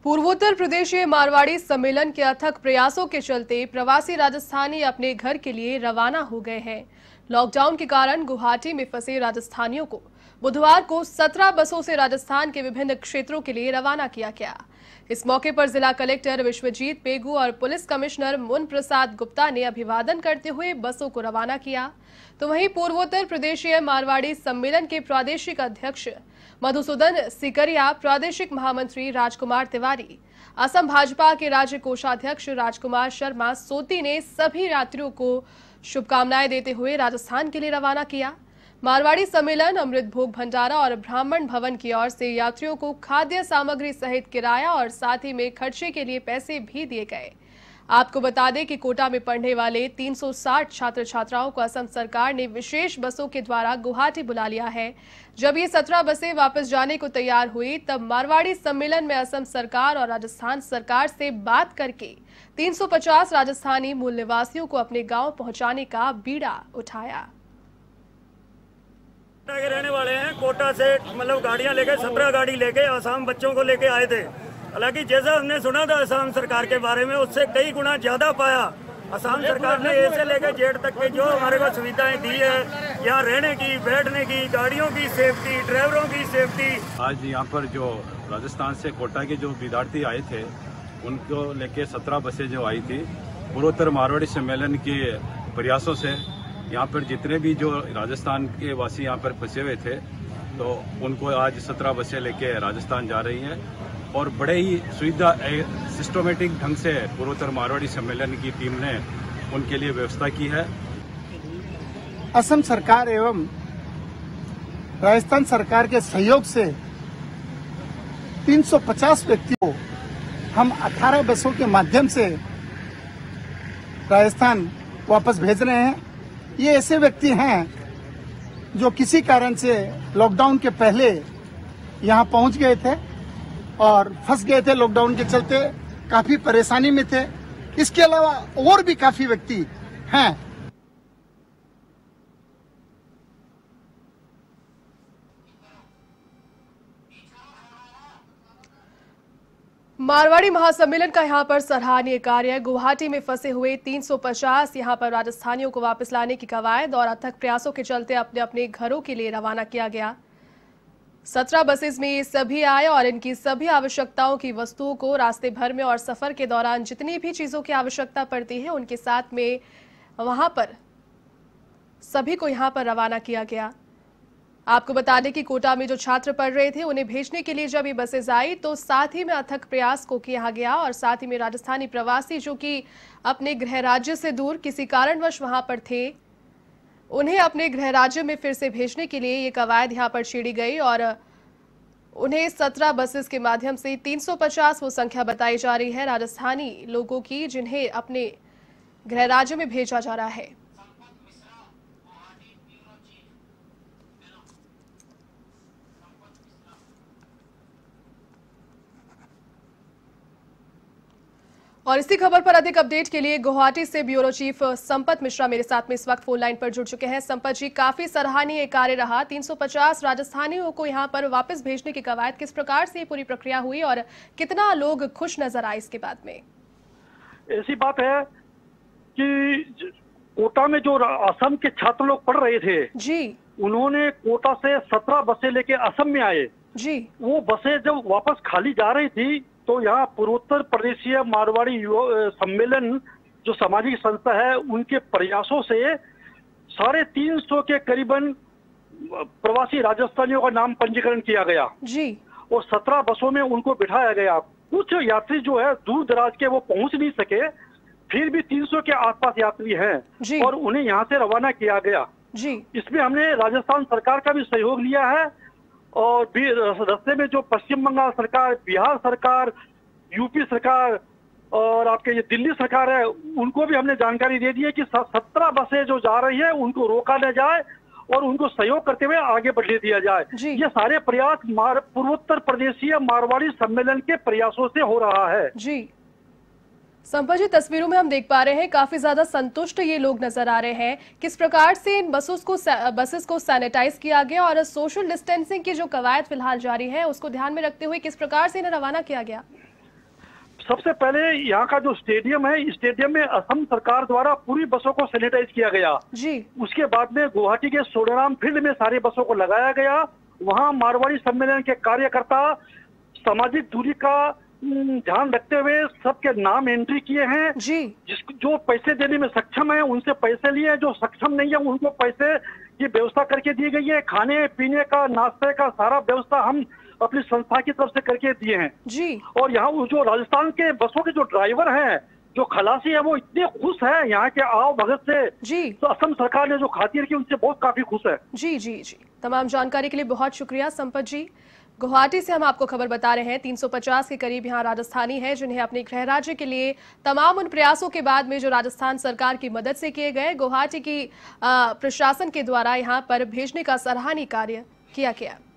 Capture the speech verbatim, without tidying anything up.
पूर्वोत्तर प्रदेशीय मारवाड़ी सम्मेलन के अथक प्रयासों के चलते प्रवासी राजस्थानी अपने घर के लिए रवाना हो गए हैं। लॉकडाउन के कारण गुवाहाटी में फंसे राजस्थानियों को बुधवार को सत्रह बसों से राजस्थान के विभिन्न क्षेत्रों के लिए रवाना किया गया। इस मौके पर जिला कलेक्टर विश्वजीत पेगू और पुलिस कमिश्नर मुन प्रसाद गुप्ता ने अभिवादन करते हुए बसों को रवाना किया। तो वहीं पूर्वोत्तर प्रदेशीय मारवाड़ी सम्मेलन के प्रादेशिक अध्यक्ष मधुसूदन सिकरिया, प्रादेशिक महामंत्री राजकुमार तिवारी, असम भाजपा के राज्य कोषाध्यक्ष राजकुमार शर्मा सोती ने सभी यात्रियों को शुभकामनाएं देते हुए राजस्थान के लिए रवाना किया। मारवाड़ी सम्मेलन, अमृत भोग भंडारा और ब्राह्मण भवन की ओर से यात्रियों को खाद्य सामग्री सहित किराया और साथ ही में खर्चे के लिए पैसे भी दिए गए। आपको बता दें कि कोटा में पढ़ने वाले तीन सौ साठ छात्र छात्राओं को असम सरकार ने विशेष बसों के द्वारा गुवाहाटी बुला लिया है। जब ये सत्रह बसें वापस जाने को तैयार हुई तब मारवाड़ी सम्मेलन में असम सरकार और राजस्थान सरकार से बात करके तीन सौ पचास राजस्थानी मूल निवासियों को अपने गांव पहुंचाने का बीड़ा उठाया। कोटा के रहने वाले हैं। कोटा से मतलब गाड़ियां लेके सत्रह गाड़ी लेके आसाम बच्चों को लेके आए थे। हालांकि जैसा हमने सुना था असम सरकार के बारे में, उससे कई गुना ज्यादा पाया। असम सरकार ने ए से लेकर जेड तक के जो हमारे को सुविधाएं दी है, यहाँ रहने की, बैठने की, गाड़ियों की सेफ्टी, ड्राइवरों की सेफ्टी। आज यहाँ पर जो राजस्थान से कोटा के जो विद्यार्थी आए थे उनको लेके सत्रह बसें जो आई थी, पूर्वोत्तर मारवाड़ी सम्मेलन के प्रयासों से यहाँ पर जितने भी जो राजस्थान के वासी यहाँ पर फंसे हुए थे तो उनको आज सत्रह बसें लेके राजस्थान जा रही हैं और बड़े ही सुविधा सिस्टमेटिक ढंग से पूर्वोत्तर मारवाड़ी सम्मेलन की टीम ने उनके लिए व्यवस्था की है। असम सरकार एवं राजस्थान सरकार के सहयोग से तीन सौ पचास व्यक्तियों को हम अठारह बसों के माध्यम से राजस्थान वापस भेज रहे हैं। ये ऐसे व्यक्ति हैं जो किसी कारण से लॉकडाउन के पहले यहाँ पहुँच गए थे और फंस गए थे, लॉकडाउन के चलते काफी परेशानी में थे। इसके अलावा और भी काफी व्यक्ति हैं। मारवाड़ी महासम्मेलन का यहां पर सराहनीय कार्य। गुवाहाटी में फंसे हुए तीन सौ पचास यहां पर राजस्थानियों को वापस लाने की कवायद और अथक प्रयासों के चलते अपने अपने घरों के लिए रवाना किया गया। सत्रह बसेस में ये सभी आए और इनकी सभी आवश्यकताओं की वस्तुओं को रास्ते भर में और सफर के दौरान जितनी भी चीजों की आवश्यकता पड़ती है उनके साथ में वहां पर सभी को यहां पर रवाना किया गया। आपको बता दें कि कोटा में जो छात्र पढ़ रहे थे उन्हें भेजने के लिए जब ये बसेस आई तो साथ ही में अथक प्रयास को किया गया और साथ ही में राजस्थानी प्रवासी जो कि अपने गृह राज्य से दूर किसी कारणवश वहां पर थे, उन्हें अपने गृह राज्य में फिर से भेजने के लिए ये कवायद यहाँ पर छेड़ी गई और उन्हें सत्रह बसेस के माध्यम से तीन सौ पचास वो संख्या बताई जा रही है राजस्थानी लोगों की जिन्हें अपने गृह राज्य में भेजा जा रहा है। और इसी खबर पर अधिक अपडेट के लिए गुवाहाटी से ब्यूरो चीफ संपत मिश्रा मेरे साथ में इस वक्त फोन लाइन पर जुड़ चुके हैं। संपत जी, काफी सराहनीय कार्य रहा। तीन सौ पचास राजस्थानियों को यहां पर वापस भेजने की कवायद, किस प्रकार से ये पूरी प्रक्रिया हुई और कितना लोग खुश नजर आए इसके बाद में? ऐसी बात है कि कोटा में जो असम के छात्र लोग पढ़ रहे थे जी, उन्होंने कोटा से सत्रह बसें लेके असम में आए जी। वो बसें जब वापस खाली जा रही थी तो यहाँ पूर्वोत्तर प्रदेशीय मारवाड़ी सम्मेलन जो सामाजिक संस्था है उनके प्रयासों से साढ़े तीन सौ के करीबन प्रवासी राजस्थानियों का नाम पंजीकरण किया गया जी और सत्रह बसों में उनको बिठाया गया। कुछ यात्री जो है दूर दराज के वो पहुंच नहीं सके, फिर भी तीन सौ के आसपास यात्री हैं और उन्हें यहाँ से रवाना किया गया जी। इसमें हमने राजस्थान सरकार का भी सहयोग लिया है और भी रास्ते में जो पश्चिम बंगाल सरकार, बिहार सरकार, यूपी सरकार और आपके ये दिल्ली सरकार है उनको भी हमने जानकारी दे दी है कि सत्रह बसें जो जा रही है उनको रोका न जाए और उनको सहयोग करते हुए आगे बढ़ने दिया जाए। ये सारे प्रयास मार पूर्वोत्तर प्रदेशीय मारवाड़ी सम्मेलन के प्रयासों से हो रहा है जी। संपत जी, तस्वीरों में हम देख पा रहे हैं काफी ज्यादा संतुष्ट ये लोग नजर आ रहे हैं। किस प्रकार से इन बसों को बसेस को सैनिटाइज किया गया और सोशल डिस्टेंसिंग की जो कवायद फिलहाल जारी है उसको ध्यान में रखते हुए किस प्रकार से इन्हें रवाना किया गया? सबसे पहले यहाँ का जो स्टेडियम है, स्टेडियम में असम सरकार द्वारा पूरी बसों को सैनिटाइज किया गया जी। उसके बाद में गुवाहाटी के सोडेराम फील्ड में सारी बसों को लगाया गया। वहाँ मारवाड़ी सम्मेलन के कार्यकर्ता सामाजिक दूरी का ध्यान रखते हुए सबके नाम एंट्री किए हैं जी। जिस जो पैसे देने में सक्षम है उनसे पैसे लिए, जो सक्षम नहीं है उनको पैसे की व्यवस्था करके दी गई है। खाने पीने का, नाश्ते का सारा व्यवस्था हम अपनी संस्था की तरफ से करके दिए हैं जी। और यहाँ जो राजस्थान के बसों के जो ड्राइवर हैं, जो खलासी है, वो इतने खुश है यहाँ के आओ भगत से जी। तो असम सरकार ने जो खातिर की उनसे बहुत काफी खुश है। जी जी जी। तमाम जानकारी के लिए बहुत शुक्रिया संपत जी। गुवाहाटी से हम आपको खबर बता रहे हैं, तीन सौ पचास के करीब यहाँ राजस्थानी हैं जिन्हें अपने गृह राज्य के लिए तमाम उन प्रयासों के बाद में जो राजस्थान सरकार की मदद से किए गए, गुवाहाटी की प्रशासन के द्वारा यहाँ पर भेजने का सराहनीय कार्य किया गया।